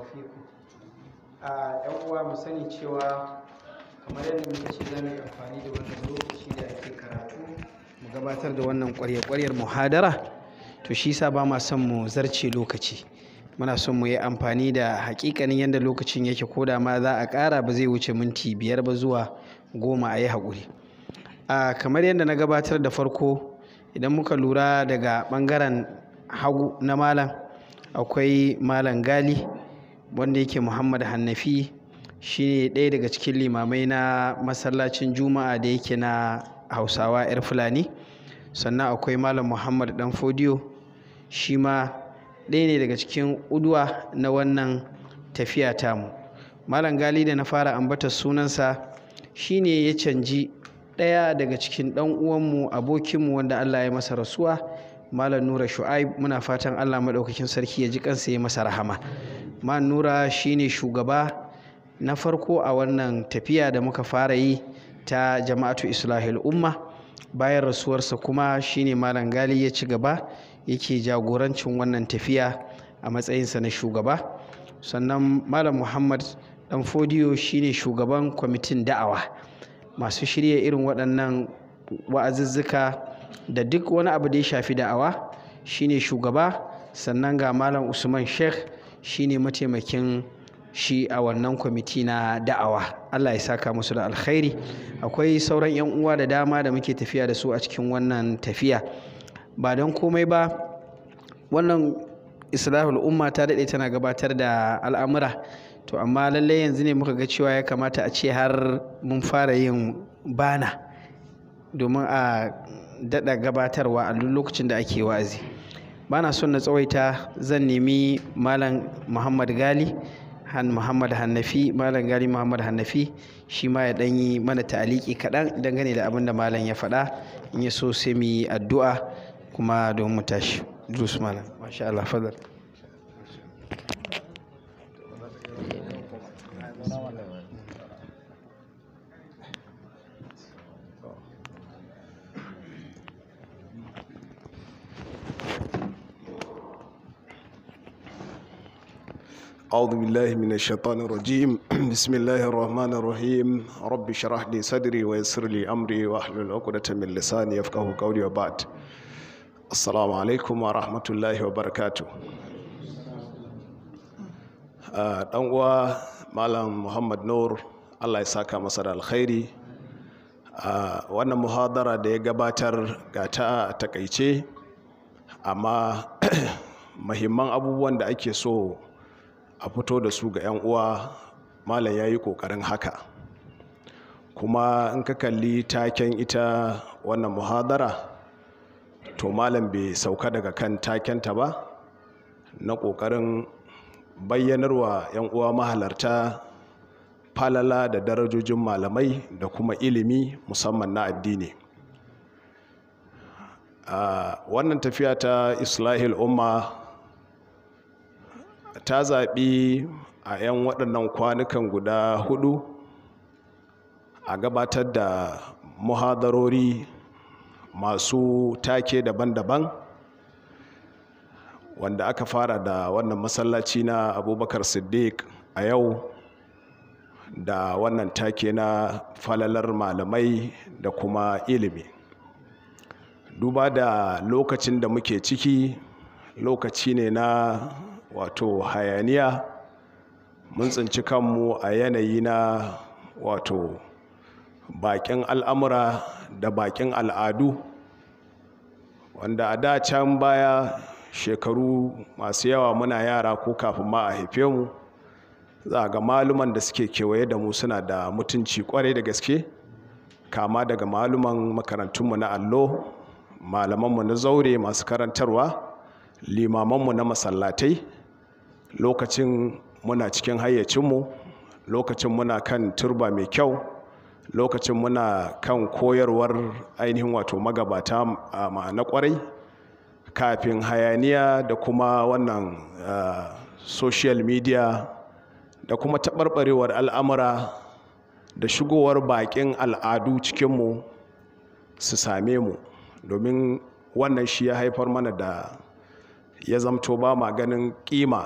fikum. ‘Yan uwa mu sani cewa kamar yadda muka ce za mu yi amfani da wannan lokaci da ake karatu mu gabatar da wannan ƙwarya-ƙwaryar muhadara, to shi sa ba ma son mu zarce lokaci. Muna son mu yi amfani da haƙiƙanin yadda lokacin yake, ko da ma za a ƙara ba zai wuce minti 5 ba zuwa 10, a yi haƙuri. Kamar yadda na gabatar da farko, idan muka lura daga ɓangaren hagu na malam akwai malam Gali wanda yake Muhammad Hannafi, shi ne ɗaya daga cikin limamai na masallacin Juma'a da yake na Hausawa 'yar Fulani. Sannan akwai malam Muhammad Dan Fodiyo, shi ma ɗaya ne daga cikin uduwa na wannan tafiya tamu. Malam Gali da na fara ambatar sunansa shi ne ya canji ɗaya daga cikin ɗan uwanmu, abokinmu wanda Allah ya masa rasuwa, Malam Nura Shu'aib. Muna fatan Allah maɗaukakin sarki ya ji kansa ya masa rahama. Malam Nura shi ne shugaba na farko a wannan tafiya da muka fara yi ta Jama'atu Islahil Umma. Bayan rasuwarsa kuma shi ne Malam Gali ya ci gaba yake jagorancin wannan tafiya a matsayinsa na shugaba. Sannan Malam Muhammad Dan Fodiyo shi ne shugaban kwamitin da'awa, masu shirya irin waɗannan wa'azuzzuka da duk wani abu da ya shafi da'awa, shi ne shugaba. Sannan ga Malam Usman Sheikh, shi ne mataimakin shi a wannan kwamiti na da'awa. Allah ya saka musu da alkhairi. Akwai sauran 'yan uwa da dama da muke tafiya da su a cikin wannan tafiya. Ba don komai ba, wannan Islahul Umma ta daɗe tana gabatar da al'amura, to amma lallai yanzu ne muka ga cewa ya kamata a ce har mun fara yin bana domin a daɗa gabatarwa a duk lokacin da ake wa'azi. Bana son na tsawaita, zan nemi Malam Muhammad Gali Muhammad Hannafi, Malam Gali Muhammad Hannafi, shi ma ya ɗan yi mana ta'aliki kaɗan dangane da abin da Malam ya faɗa. In ya so sai mu yi addu'a kuma don mu tashi. Idris Malam, masha Allah, fadal. أعوذ بالله من الشيطان الرجيم. بسم الله الرحمن الرحيم. رب اشرح لي صدري ويسر لي أمري واحلل عقدة من لساني يفقهوا قولي وبعد. السلام عليكم ورحمة الله وبركاته. ɗan uwa Malam Muhammad Nur, Allah ya saka masa da alkhairi. Wannan muhadara da ya gabatar ga ta a takaice, amma muhimman abubuwan da ake so a fito da su ga 'yan uwa, Malam ya yi ƙoƙarin haka. Kuma in ka kalli taken ita wannan muhadara, to Malam bai sauka daga kan takenta ba, na ƙoƙarin bayyanarwa 'yan uwa mahalarta falala da darajojin malamai da kuma ilimi musamman na addini. Wannan tafiya ta Islahil Umma ta zaɓi a 'yan waɗannan kwanukan guda 4 a gabatar da muhadarori masu take daban-daban, wanda aka fara da wannan masallaci na Abubakar Siddiq a yau da wannan take na falalar malamai da kuma ilimi. Duba da lokacin da muke ciki, lokaci ne na wato hayaniya, mun tsinci kanmu a yanayi na wato bakin al'amura da bakin al'adu, wanda a da can baya shekaru masu yawa muna yara ko kafin ma a haife mu, za ga maluman da suke kewaye da mu suna da mutunci kwarai da gaske, kama daga maluman makarantunmu na allo, malamanmu na zaure masu karantarwa, limamanmu na masallatai. Lokacin muna cikin hayyacinmu, lokacin muna kan turba mai kyau, lokacin muna kan koyarwar ainihin wato magabata ma'ana kwarai, kafin hayaniya da kuma wannan social media da kuma taɓarɓarewar al'amura da shigowar baƙin al'adu cikinmu su same mu. Domin wannan shi ya haifar mana da ya zamto ba ma ganin ƙima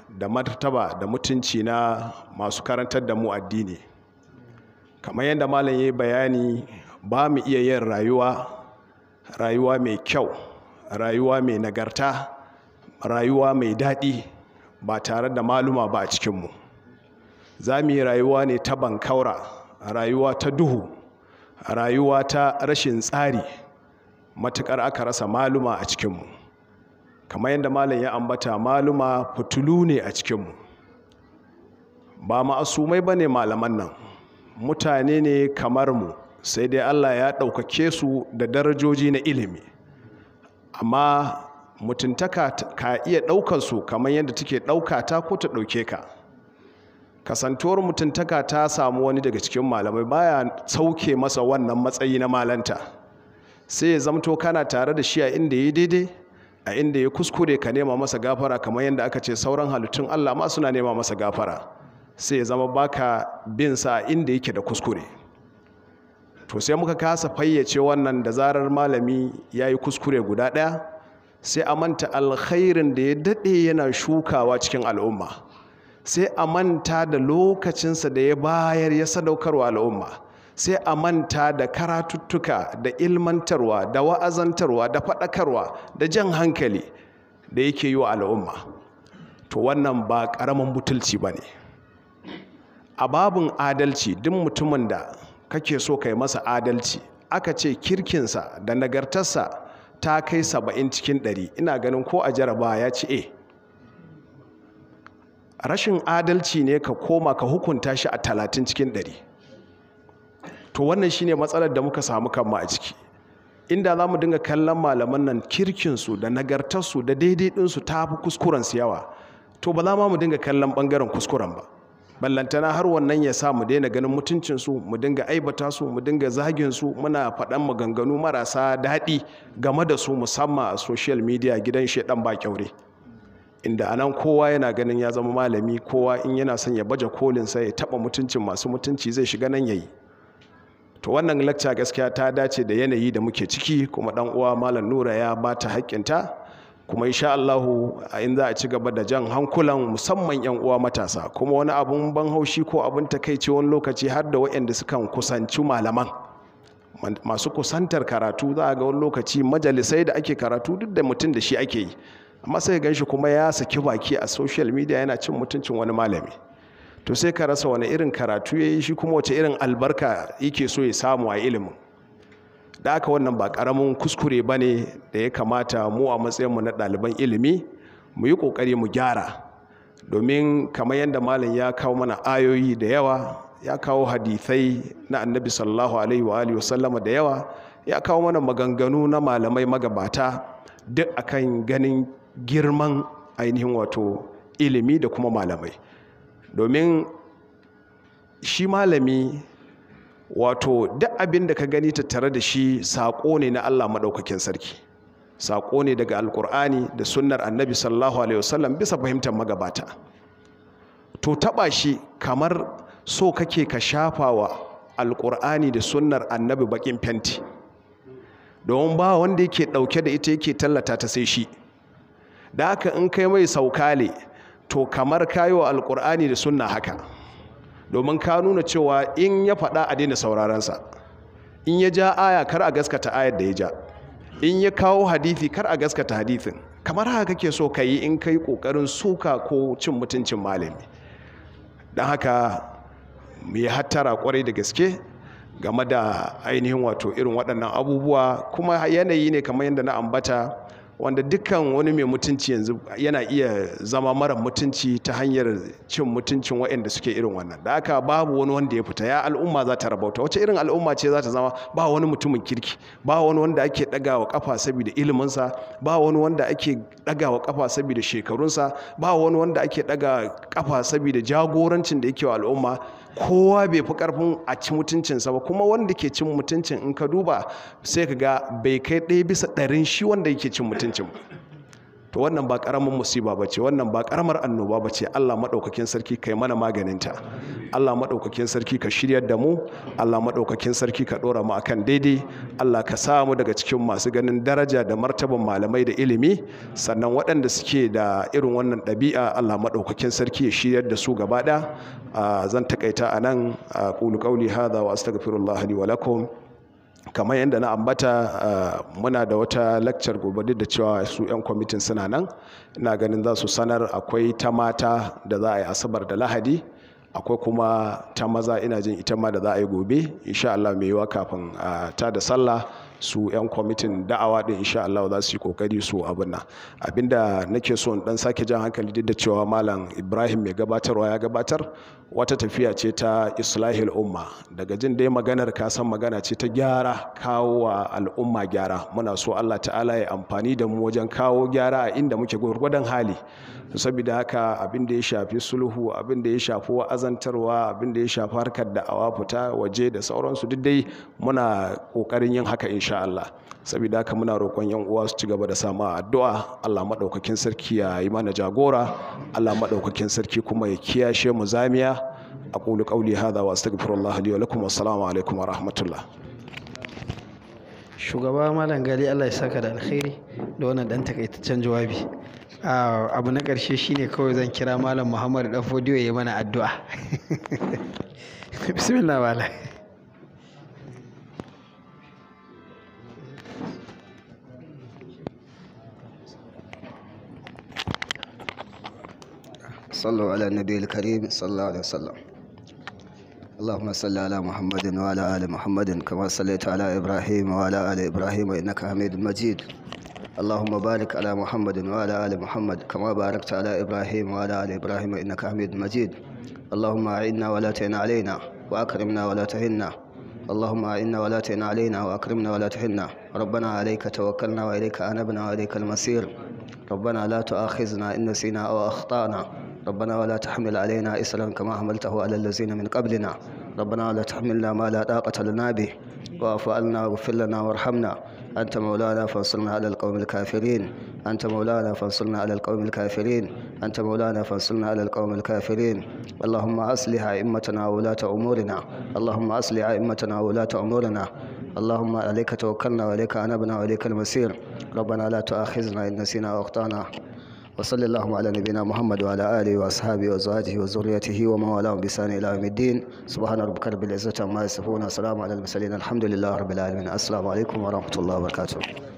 da martaba da mutunci na masu karantar da mu addini. Kamar yadda malam ya yi bayani, ba mu iya yin rayuwa mai kyau, rayuwa mai nagarta, rayuwa mai daɗi ba tare da maluma ba a cikinmu. Za mu yi rayuwa ne ta bankaura, rayuwa ta duhu, rayuwa ta rashin tsari matuƙar aka rasa maluma a cikinmu. Kamar yadda malam ya ambata, maluma fitulu ne a cikinmu. Ba ma'asumai ba ne malaman nan, mutane ne kamar mu, sai dai Allah ya ɗaukake su da darajoji na ilimi. Amma mutuntaka ka iya ɗaukar su kamar yadda take ɗauka ta ko ta ɗauke ka. Kasantuwar mutuntaka ta samu wani daga cikin malamai baya sauke masa wannan matsayi na malanta. Sai ya zamto kana tare da shi a inda ya daidai, a inda ya kuskure ka nema masa gafara, kamar yadda aka ce sauran halittun Allah ma suna nema masa gafara. Sai ya zama baka bin sa inda yake da kuskure. To sai muka kasa fayyace wannan, da zarar malami ya yi kuskure guda ɗaya sai a manta alkhairin da ya daɗe yana shukawa cikin al'umma, sai a manta da lokacinsa da ya bayar ya sadaukarwa al'umma, sai a manta da karatuttuka da ilmantarwa da wa'azantarwa da faɗakarwa da jan hankali da yake yi wa al'umma. To wannan ba ƙaramin butulci ba ne. A babin adalci, duk mutumin da kake so kai masa adalci, aka ce kirkinsa da nagartarsa ta kai 70 cikin 100, ina ganin ko a jaraba ya ci A. Rashin adalci ne ka koma ka hukunta shi a 30 cikin 100. To wannan shine matsalar da muka samu kanmu a ciki. Inda za mu dinga kallon malaman nan kirkinsu da nagartarsu da daidai ɗinsu ta fi kuskurensu yawa, to ba za mu dinga kallon ɓangaren kuskuren ba. Ballantana har wannan ya sa mu daina ganin mutuncinsu, mu dinga aibata su, mu dinga zagin su, muna faɗan maganganu marasa daɗi game da su, musamman a social media, gidan shedan ba kyaure, inda anan kowa yana ganin ya zama malami, kowa in yana son ya baje kolinsa ya taɓa mutuncin masu mutunci zai shiga nan yayi. To wannan lecture gaskiya ta dace da yanayi da muke ciki, kuma dan uwa malam Nura ya bata haƙƙinta, kuma insha Allah in za a ci gaba da jan hankulan musamman yan uwa matasa. Kuma wani abun ban haushi ko abun takeici wani lokaci har da waɗanda sukan kusanci malaman, masu kusantar karatu, za a ga wani lokaci majalisai da ake karatu duk da mutum da shi ake yi, amma sai gan shi kuma ya saki baki a social media yana cin mutuncin wani malami. To sai ka rasa wani irin karatu ya yi shi, kuma wace irin albarka yake so ya samu a ilimin. Da aka wannan ba ƙaramin kuskure ba ne da ya kamata mu a matsayinmu na ɗaliban ilimi mu yi ƙoƙari mu gyara. Domin kamar yadda malam ya kawo mana ayoyi da yawa, ya kawo hadithai na annabi sallallahu alaihi wa alihi wasallama da yawa, ya kawo mana maganganu na malamai magabata, duk akan ganin girman ainihin wato ilimi da kuma malamai. Domin shi malami, wato duk abin da ka gani tattare da shi saƙo ne na Allah maɗaukakin sarki, saƙo ne daga alƙur'ani da sunnar annabi sallallahu alaihi wasallam bisa fahimtar magabata. To taɓa shi kamar so kake ka shafa wa alƙur'ani da sunnar annabi baƙin fenti, domin ba wanda yake ɗauke da ita yake tallata ta sai shi. Da haka in kai mai saukale, to kamar kayi wa alƙur'ani da sunna haka, domin ka nuna cewa in ya faɗa a daina saurarensa, in ya ja aya kar a gaskata ayar da ya ja, in ya kawo hadithi kar a gaskata hadithin. Kamar haka kake so ka yi in kai ƙoƙarin suka ko cin mutuncin malami. Don haka mu yi hattara ƙwarai da gaske game da ainihin wato irin waɗannan abubuwa. Kuma yanayi ne kamar yadda na ambata, wanda dukkan wani mai mutunci yanzu yana iya zama mara mutunci ta hanyar cin mutuncin waɗanda suke irin wannan. Da haka babu wani wanda ya fita, ya al'umma za ta rabauta. Wace irin al'umma ce za ta zama ba wani mutumin kirki, ba wani wanda ake ɗagawa kafa saboda iliminsa, ba wani wanda ake ɗagawa kafa saboda shekarunsa, ba wani wanda ake ɗaga kafa saboda jagorancin da yake wa al'umma. Kowa bai fi karfin a ci mutuncinsa ba, kuma wanda ke cin mutuncin in ka duba sai ka ga bai kai 1/100 shi wanda yake cin mutuncin ba. to wannan ba karamin musiba bace, wannan ba karamar annoba bace. Allah madaukakin sarki kai mana maganinta, Allah madaukakin sarki ka shiryar da mu, Allah madaukakin sarki ka dora mu akan daidai, Allah ka sa mu daga cikin masu ganin daraja da martaban malamai da ilimi. Sannan waɗanda suke da irin wannan ɗabi'a Allah madaukakin sarki ya shiryar da su gaba ɗaya. Zan takaita anan, qulu qawli hadha wa astaghfirullah li wa lakum. Kamar yadda na ambata, muna da wata lecture gobe duk da cewa su 'yan kwamitin suna nan, ina ganin za su sanar. Akwai ta mata da za a yi asabar da lahadi, akwai kuma ta maza ina jin ita ma da za a yi gobe insha Allah, mai yiwa kafin ta da sallah su 'yan kwamitin da'awa din insha Allah za su yi kokari su abin nan. Abinda nake so in dan sake jan hankali duk da cewa malam Ibrahim mai gabatarwa ya gabatar, wata tafiya ce ta islahil umma. Daga jin dai maganar ka san magana ce ta gyara, kawo wa al'umma gyara. Muna so Allah ta'ala ya amfani da mu wajen kawo gyara a inda muke gwargwadon hali. Saboda haka abin da ya shafi sulhu, abin da ya shafi wa'azantarwa, abin da ya shafi harkar da'awa, fita waje da sauransu, duk dai muna kokarin yin haka insha Allah. Saboda haka muna roƙon yan uwa su ci gaba da samu addu'a. Allah madaukakin sarki ya yi mana jagora, Allah madaukakin sarki kuma ya kiyashe mu zamiya. aqulu qawli hadha wa astaghfirullah li wa lakum. Assalamu alaikum wa rahmatullah. Shugaba Malam Gali, Allah ya saka da alkhairi da wannan dan takaitaccen jawabi. Abu na ƙarshe shine kawai zan kira Malam Muhammad Dan Fodiyo ya yi mana addu'a. Bismillah Malam. صلوا على النبي الكريم صلى الله عليه وسلم. اللهم صل على محمد وعلى آل محمد كما صليت على إبراهيم وعلى آل إبراهيم إنك حميد مجيد. اللهم بارك على محمد وعلى آل محمد كما باركت على إبراهيم وعلى آل إبراهيم إنك حميد مجيد. اللهم أعنا ولا تعن علينا وأكرمنا ولا تهنا. اللهم أعنا ولا تعن علينا وأكرمنا ولا تهنا. ربنا عليك توكلنا وإليك أنبنا وإليك المصير. ربنا لا تؤاخذنا إن نسينا أو أخطأنا. ربنا ولا تحمل علينا إسرا كما حملته على الذين من قبلنا. ربنا ولا تحملنا ما لا طاقة لنا به واعف عنا واغفر لنا وارحمنا. أنت مولانا فانصرنا على القوم الكافرين. أنت مولانا فانصرنا على القوم الكافرين. أنت مولانا فانصرنا على القوم الكافرين. اللهم أصلح أئمتنا وولاة أمورنا. اللهم أصلح أئمتنا وولاة أمورنا. اللهم عليك توكلنا وإليك أنبنا وإليك المصير. ربنا لا تؤاخذنا إن نسينا أو أخطأنا. وصلى اللهم على نبينا محمد وعلى آله وأصحابه وأزواجه وذريته ومن والاهم بإحسان إلى يوم الدين. سبحان ربك رب العزة عما يصفون، وسلام على المرسلين، الحمد لله رب العالمين. السلام عليكم ورحمة الله وبركاته.